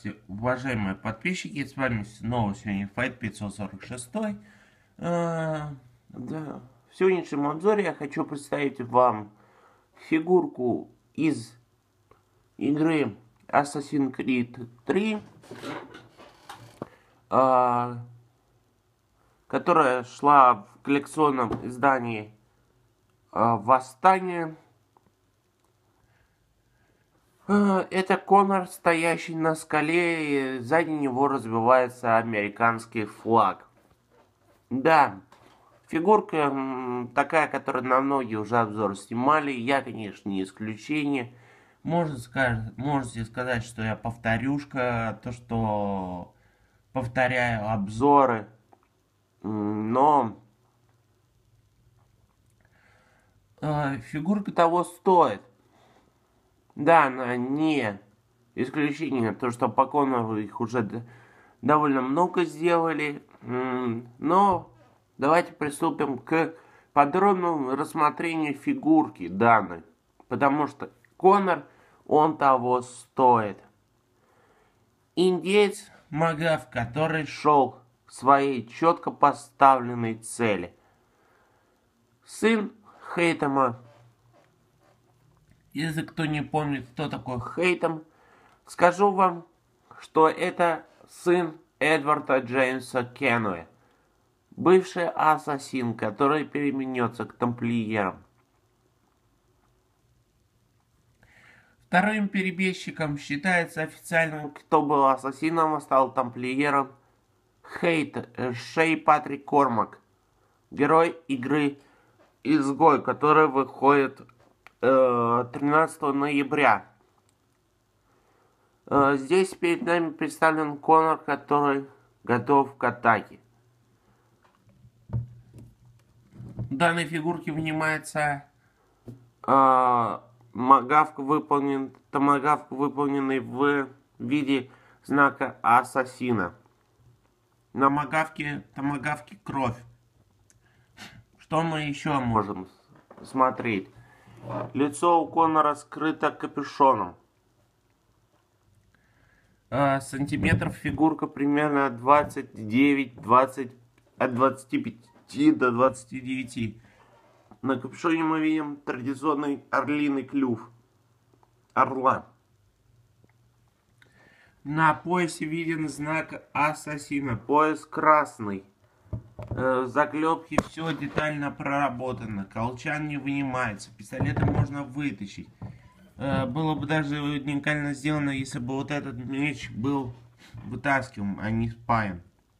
Здравствуйте, уважаемые подписчики, с вами снова сегодня Fight 546. Да. В сегодняшнем обзоре я хочу представить вам фигурку из игры Assassin's Creed 3, которая шла в коллекционном издании «Восстание». Это Конор, стоящий на скале, и сзади него развивается американский флаг. Да, фигурка такая, которую на многие уже обзоры снимали. Я, конечно, не исключение. Можете сказать, что я повторюшка, то, что повторяю обзоры. Но фигурка того стоит. Да, она не исключение, то что по Конору их уже довольно много сделали, но давайте приступим к подробному рассмотрению фигурки данной, потому что Конор, он того стоит. Индеец Магав, который шел к своей четко поставленной цели. Сын Хейтема. Если кто не помнит, кто такой Хейтем, скажу вам, что это сын Эдварда Джеймса Кенуэ, бывший ассасин, который переменется к тамплиерам. Вторым перебежчиком считается официально, кто был ассасином, а стал тамплиером, Шей Патрик Кормак, герой игры «Изгой», который выходит 13 ноября. Здесь перед нами представлен Конор, который готов к атаке. В данной фигурке внимается томагавк, выполненный в виде знака ассасина. На томагавке кровь. Что мы еще можем смотреть? Лицо у Конора скрыто капюшоном. Сантиметров фигурка примерно 29-20, от 25 до 29. На капюшоне мы видим традиционный орлиный клюв орла. На поясе виден знак ассасина. Пояс красный. Заклепки все детально проработано. Колчан не вынимается. Пистолеты можно вытащить. Было бы даже уникально сделано, если бы вот этот меч был вытаскиваем, а не спаян.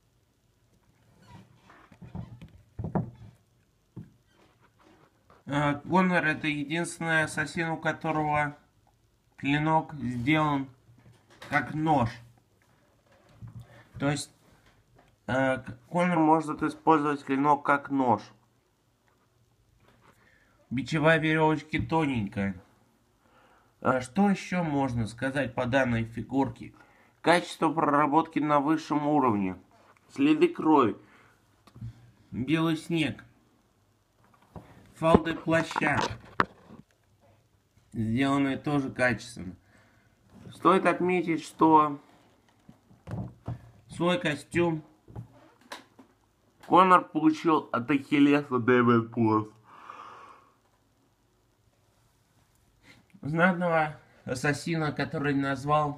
Конор — это единственный ассасин, у которого клинок сделан как нож. То есть Конор может использовать клинок как нож. Бичевая веревочка тоненькая. Что еще можно сказать по данной фигурке? Качество проработки на высшем уровне. Следы крови. Белый снег. Фалды плаща. Сделанные тоже качественно. Стоит отметить, что свой костюм Конор получил от Ахиллеса Дэвид Плюс. Знатного ассасина, который назвал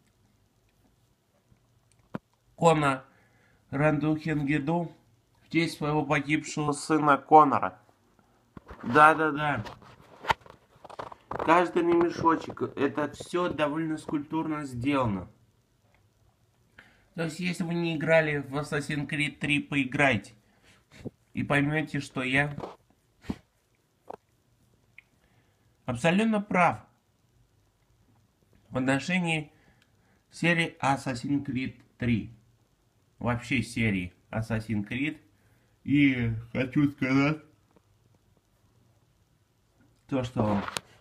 Кона Рандухенгеду в честь своего погибшего сына Конора. Да. Каждый ремешочек, это все довольно скульптурно сделано. То есть, если вы не играли в Assassin's Creed 3, поиграйте. И поймете, что я абсолютно прав в отношении серии Assassin's Creed 3. Вообще серии Assassin's Creed. И хочу сказать то, что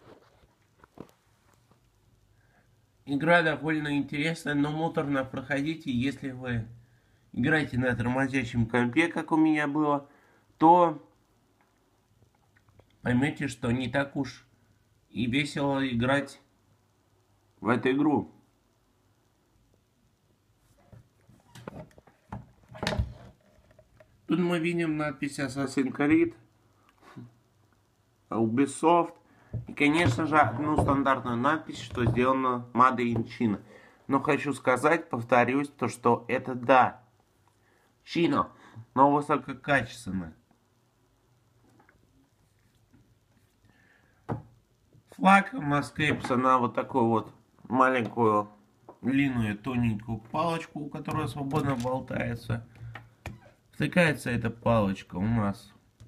игра довольно интересная, но муторно проходите. Если вы играете на тормозящем компе, как у меня было, то поймете, что не так уж и весело играть в эту игру. Тут мы видим надпись Assassin's Creed, Ubisoft. И, конечно же, одну стандартную надпись, что сделано Made in China. Но хочу сказать, повторюсь, то что это да, China, но высококачественно. Флаг у нас крепится на вот такую вот маленькую, длинную, тоненькую палочку, которая свободно болтается. Втыкается эта палочка у нас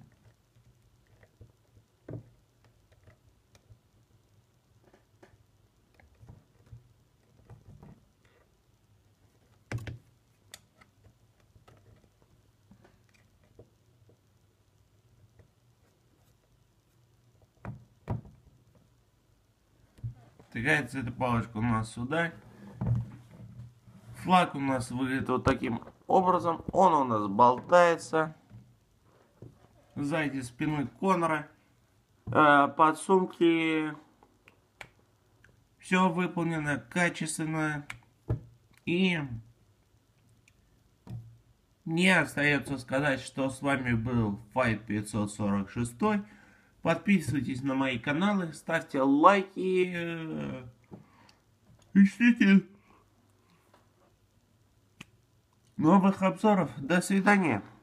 втыкается эта палочка у нас сюда. Флаг у нас выглядит вот таким образом. Он у нас болтается сзади спиной Конора. Подсумки. Все выполнено качественно. И мне остается сказать, что с вами был Fight 546. Подписывайтесь на мои каналы, ставьте лайки. Ищите новых обзоров. До свидания.